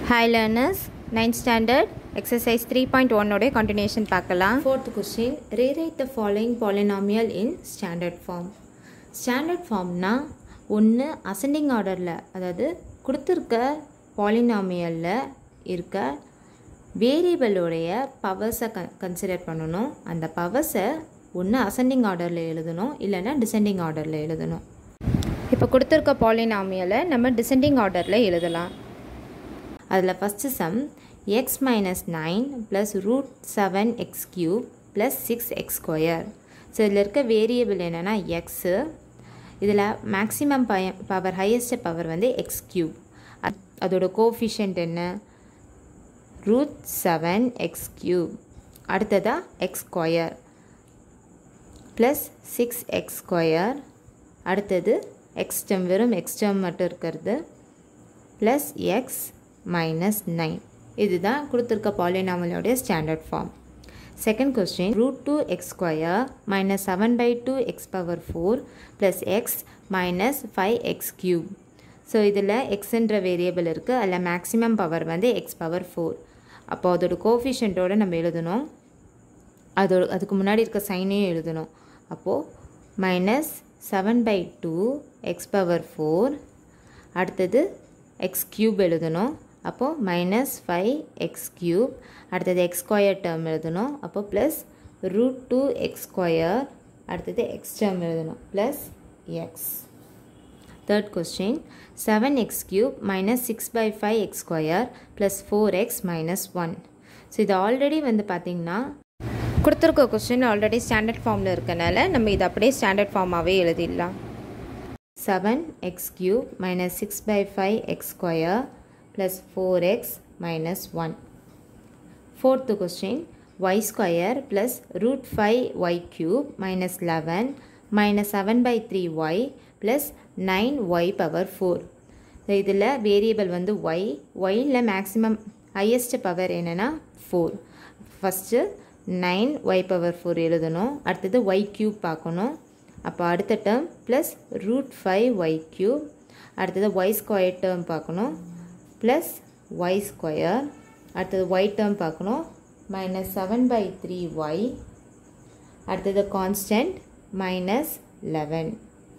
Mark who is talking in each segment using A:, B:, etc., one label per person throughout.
A: Hi learners, 9th standard exercise 3.1 ஓட continuation பார்க்கலாம். Fourth question, rewrite the following polynomial in standard form. Standard formனா ஒன்று ascending orderல, அதாவது கொடுத்திருக்க polynomialல இருக்க variable உடைய powers கன்சிடர் பண்ணணும். அந்த powers ஒன்று ascending orderல எழுதணும், இல்லைன்னா descending orderல எழுதணும். இப்போ கொடுத்திருக்க polynomialல நம்ம descending orderல எழுதலாம். அதில் first sum x minus 9 plus root 7x cube plus 6x square. So இதில் இருக்க வேரியபிள் என்னென்னா எக்ஸு, இதில் மேக்ஸிமம் பவர் ஹையஸ்ட் பவர் வந்து எக்ஸ் கியூப், அதோட கோஃபிஷியன்ட் என்ன ரூட் 7x cube, அடுத்ததாக x square plus 6x square, அடுத்தது எக்ஸ் டேர்ம், வெறும் எக்ஸ் டேர்ம் மட்டும் இருக்கிறது ப்ளஸ் எக்ஸ் minus 9. இதுதான் கொடுத்திருக்க பாலினாமியலோட standard form. Second question, root 2x square minus 7 by 2x power 4 plus x minus 5x cube. So இதில் எக்ஸ்ன்ற வேரியபிள் இருக்குது, அதில் மேக்ஸிமம் பவர் வந்து x power 4. அப்போ அதோட கோஃபிஷியன்ட்டோடு நம்ம எழுதணும், அதுக்கு முன்னாடி இருக்க சைனையும் எழுதணும். அப்போது மைனஸ் 7 by 2x power 4, அடுத்தது x cube எழுதணும், அப்போது மைனஸ் 5x cube, அடுத்தது எக்ஸ் ஸ்கொயர் டேர்ம் எழுதணும், அப்போது ப்ளஸ் ரூட் 2x square, அடுத்தது எக்ஸ் டேர்ம் எழுதணும் plus x. Third question, 7x cube minus 6 by 5x square plus 4x minus 1. So இது already வந்து பார்த்திங்கன்னா கொடுத்துருக்க கொஸ்டின் ஆல்ரெடி ஸ்டாண்டர்ட் ஃபார்மில் இருக்கனால நம்ம இது அப்படியே ஸ்டாண்டர்ட் ஃபார்மாகவே எழுதிடலாம். 7x cube minus 6 by 5x square plus 4x minus 1. Fourth question, y square plus root 5y cube minus 11 minus 7 by 3y plus 9y power 4. இதில் வேரியபிள் வந்து y, yல மேக்ஸிமம் ஹையஸ்ட் பவர் என்னென்னா 4. ஃபஸ்ட்டு 9y power 4 எழுதணும், அடுத்தது y cube பார்க்கணும், அப்போ அடுத்த term plus root 5y cube, அடுத்தது y ஸ்கொயர் டேர்ம் பார்க்கணும் ப்ளஸ் y ஸ்கொயர், அடுத்தது y டேர்ம் பார்க்கணும் மைனஸ் 7 by 3y, அடுத்தது constant minus 11.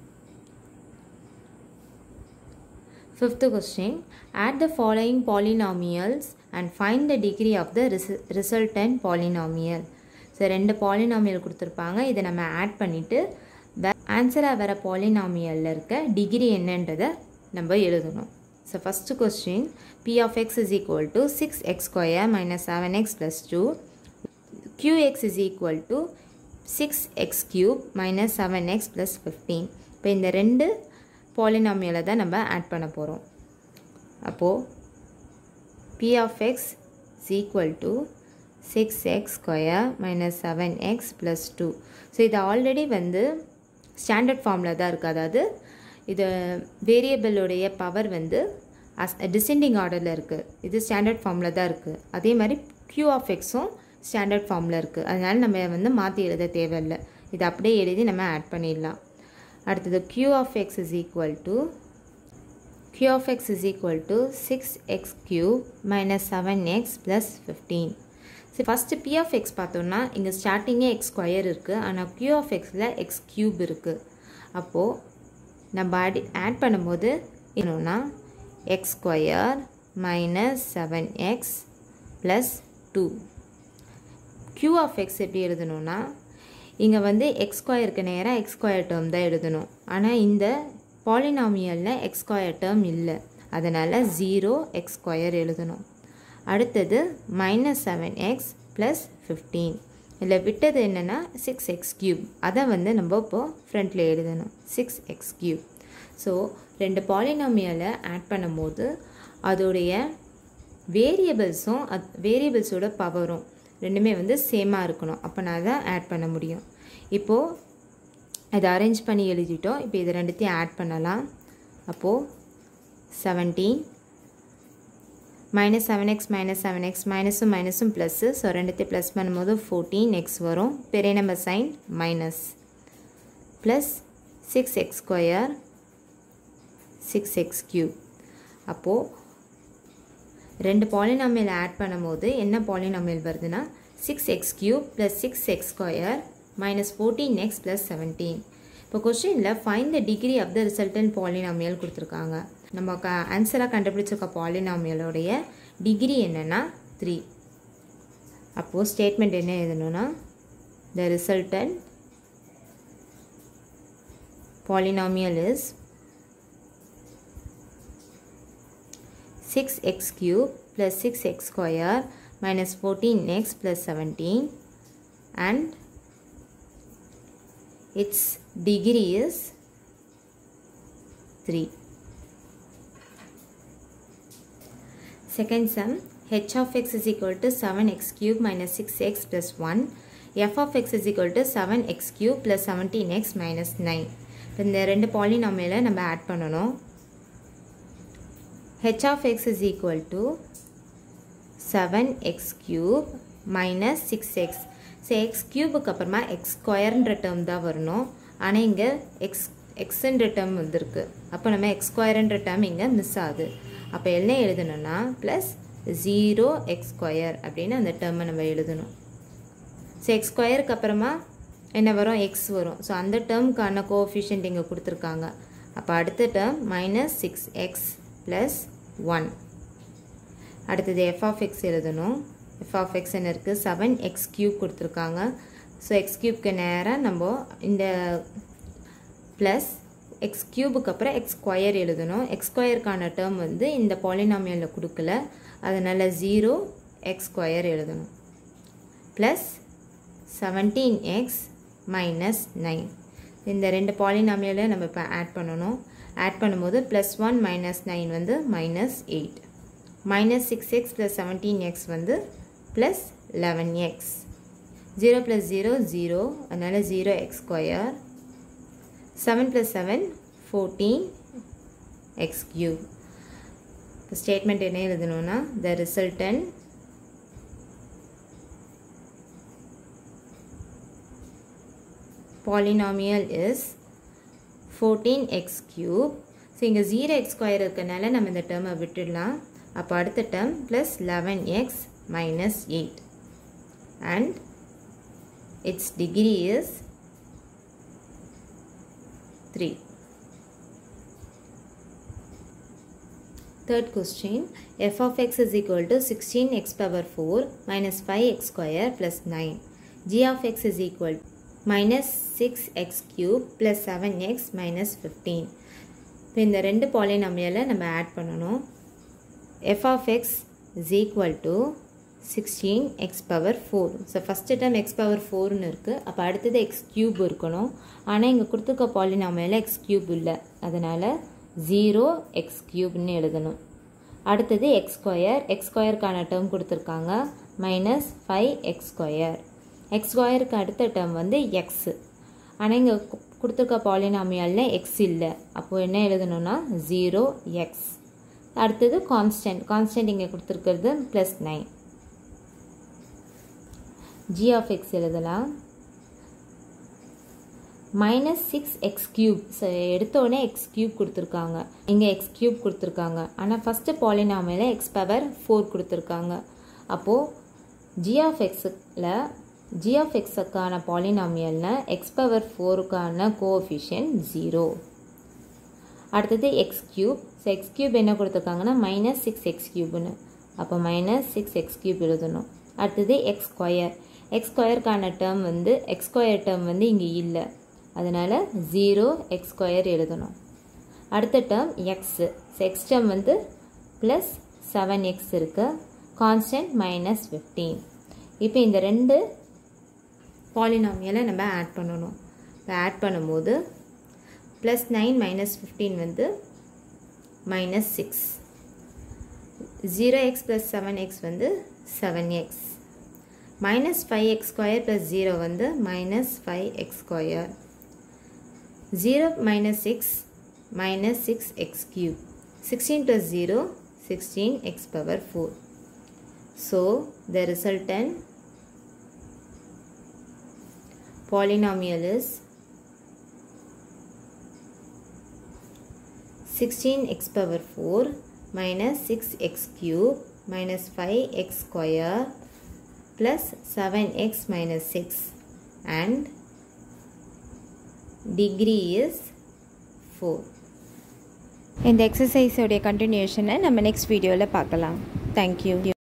A: Fifth question, add the following polynomials and find the degree of the resultant polynomial. So ரெண்டு polynomial கொடுத்துருப்பாங்க, இதை நம்ம add பண்ணிவிட்டு ஆன்சராக வர பாலினாமியலில் இருக்க டிகிரி என்னன்றதை நம்ம எழுதணும். So first question, p of x is equal to 6x square minus 7x plus 2, qx is equal to 6x cube minus 7x plus 15. இப்போ இந்த ரெண்டு பாலினாமியலை தான் நம்ம ஆட் பண்ண போகிறோம். அப்போது p of x is equal to 6x square minus 7x plus 2. So இது already வந்து ஸ்டாண்டர்ட் ஃபார்மில் தான் இருக்குது, அதாவது இது வேரியபிளுடைய பவர் வந்து டிசெண்டிங் ஆர்டரில் இருக்குது, இது ஸ்டாண்டர்ட் ஃபார்மில் தான் இருக்குது. அதே மாதிரி q of xம் ஸ்டாண்டர்ட் ஃபார்மில் இருக்குது, அதனால் நம்ம வந்து மாற்றி எழுத தேவையில்லை, இது அப்படியே எழுதி நம்ம ஆட் பண்ணிடலாம். அடுத்தது q of x is equal to 6x cube minus 7x plus 15. So first p of x பார்த்தோன்னா இங்கே ஸ்டார்டிங்கே எக்ஸ் ஸ்கொயர் இருக்குது, ஆனால் q of xல எக்ஸ் க்யூப் இருக்குது. அப்போது நம்ம ஆட் பண்ணும்போது என்னன்னா x square minus 7x plus 2. q of x எப்படி எழுதணும்னா இங்கே வந்து எக்ஸ் ஸ்கொயருக்கு நேராக எக்ஸ் ஸ்கொயர் டேர்ம் தான் எழுதணும், ஆனால் இந்த பாலினாமியலில் எக்ஸ் ஸ்கொயர் டேர்ம் இல்லை, அதனால் 0x ஸ்கொயர் எழுதணும். அடுத்தது மைனஸ் 7x ப்ளஸ் 15, இதில் விட்டது என்னென்னா 6x cube, அதை வந்து நம்ம இப்போது ஃப்ரண்ட்டில் எழுதணும் 6x cube. ஸோ ரெண்டு பாலினாமியலை ஆட் பண்ணும்போது அதோடைய வேரியபிள்ஸோட பவரும் ரெண்டுமே வந்து சேமாக இருக்கணும், அப்போ நான் தான் ஆட் பண்ண முடியும். இப்போது இதை அரேஞ்ச் பண்ணி எழுதிட்டோம், இப்போ இதை ரெண்டுத்தையும் ஆட் பண்ணலாம். அப்போது 17 minus 7x minus 7x மைனஸும் மைனஸும் ப்ளஸ்ஸு, ஸோ ரெண்டுத்தையும் ப்ளஸ் பண்ணும்போது 14x வரும், பெரிய number sign minus, plus 6x square 6x cube. அப்போது ரெண்டு பாலினாமியல் ஆட் பண்ணும்போது என்ன பாலினாமியல் வருதுன்னா 6x cube plus 6x square minus 14x plus 17. இப்போ கொஸ்டினில் find the degree of the resultant polynomial கொடுத்துருக்காங்க. நம்ம ஆன்சராக கண்டுபிடிச்சிருக்க பாலினாமியலோடைய டிகிரி என்னென்னா 3. அப்போது ஸ்டேட்மெண்ட் என்ன எழுதணும்னா the resultant polynomial is 6x cube plus 6x square minus 14x plus 17 and its degree is 3. Second sum, h of x is equal to 7x cube minus 6x plus 1, f of x is equal to 7x cube plus 17x minus 9. இப்போ இந்த ரெண்டு பாலினாமியலை நம்ம add பண்ணணும். h of x is equal to 7x cube minus 6x. So x க்யூபுக்கு அப்புறமா x ஸ்கொயர்ன்ற term தான் வரணும். ஆனால் இங்கே எக்ஸ்ன்ற டேர்ம் வந்துருக்கு. அப்போ நம்ம எக்ஸ் ஸ்கொயர்ன்ற டேர்ம் இங்கே மிஸ் ஆகுது. அப்போ என்ன எழுதணும்னா ப்ளஸ் 0x ஸ்கொயர் அப்படின்னு அந்த டேர்மை நம்ம எழுதணும். ஸோ எக்ஸ் ஸ்கொயருக்கு அப்புறமா என்ன வரும், எக்ஸ் வரும். ஸோ அந்த டேர்முக்கான கோஎஃபிஷியன்ட் இங்கே கொடுத்துருக்காங்க. அப்போ அடுத்த டேர்ம் minus 6x plus 1. அடுத்தது f of x எழுதணும். f of x என்ன இருக்குது, 7x cube கொடுத்துருக்காங்க. ஸோ x cubeக்கு நேராக நம்ம இந்த ப்ளஸ் எக்ஸ் க்யூபுக்கு அப்புறம் எக்ஸ் ஸ்கொயர் எழுதணும். எக்ஸ் ஸ்கொயருக்கான டேர்ம் வந்து இந்த பாலினாமியலில் கொடுக்கல, அதனால் 0x ஸ்கொயர் எழுதணும். Plus 17x minus 9. இந்த ரெண்டு பாலினாமியலை நம்ம இப்போ ஆட் பண்ணணும். ஆட் பண்ணும்போது +1 minus 9 வந்து -8. minus 6x plus 17x வந்து plus 11x. 0 plus 0 0, அதனால் 0x square. 7 plus 7 14x cube. இப்போ ஸ்டேட்மெண்ட் என்ன எழுதணும்னா the resultant polynomial is 14x cube. So இங்கே 0x ஸ்கொயர் இருக்கனால நம்ம இந்த டேர்மை விட்டுடலாம். அப்போ அடுத்த term plus 11x minus 8 and its degree is 3. Third question, f of x is equal to 16x power 4 minus 5x square plus 9. g of x is equal to minus 6x cube plus 7x minus 15. இப்போ இந்த ரெண்டு பாலினாமியலை நம்ம add பண்ணணும். f of x is equal to 16x power 4. So first term x power 4ன்னு இருக்குது. அப்போ அடுத்தது x cube இருக்கணும். ஆனால் இங்கே கொடுத்துருக்க பாலினாமியலில் x cube இல்லை, அதனால் 0x cubeன்னு எழுதணும். அடுத்தது x ஸ்கொயர். x ஸ்கொயருக்கான டேர்ம் கொடுத்துருக்காங்க minus 5x ஸ்கொயர். x ஸ்கொயருக்கு அடுத்த டேர்ம் வந்து x. ஆனால் இங்கே கொடுத்துருக்க பாலினாமியலில் x இல்லை, அப்போது என்ன எழுதணும்னா 0x. அடுத்தது கான்ஸ்டன்ட் இங்கே கொடுத்துருக்கிறது +9. g of x எழுதலாம் minus 6x cube. ஸோ எடுத்தோடனே x cube கொடுத்துருக்காங்க, இங்கே x cube கொடுத்துருக்காங்க. ஆனால் ஃபஸ்ட்டு பாலினாமியலில் x power 4 கொடுத்துருக்காங்க. அப்போது g of xக்கான பாலினாமியலில் x power 4க்கான கோஎஃபிஷியன்ட் 0. அடுத்தது x cube. So x cube என்ன கொடுத்துருக்காங்கன்னா minus 6x cubeன்னு. அப்போ minus 6x cube எழுதணும். அடுத்தது x ஸ்கொயர். x ஸ்கொயருக்கான டேர்ம் வந்து x ஸ்கொயர் டேர்ம் வந்து இங்கே இல்லை, அதனால் 0x ஸ்கொயர் எழுதணும். அடுத்த term x. So x term வந்து ப்ளஸ் 7x இருக்குது. Constant minus 15. இப்போ இந்த ரெண்டு பாலினாமியலை நம்ம ஆட் பண்ணணும். இப்போ ஆட் பண்ணும்போது +9 minus 15 வந்து -6. 0x plus 7x வந்து 7x. minus 5x square plus 0 வந்து minus 5x square. 0 minus 6 minus 6x cube. 16 plus 0 16x power 4. So the resultant polynomial is 16x power 4 minus 6x cube minus 5x square plus 7x minus 6 and degree is 4. இந்த exercise உடைய continuation நம்ம next video ல பார்க்கலாம். Thank you.